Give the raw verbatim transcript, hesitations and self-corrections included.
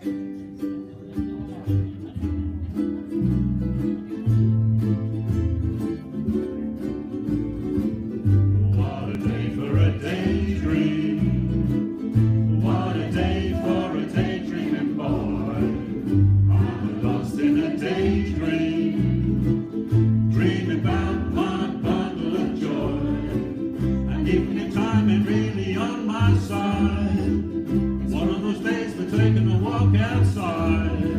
What a day for a daydream. What a day for a daydreaming boy. I'm lost in a daydream, dreaming about one bundle of joy. And even if time ain't really on my side, one of those days for taking a walk outside.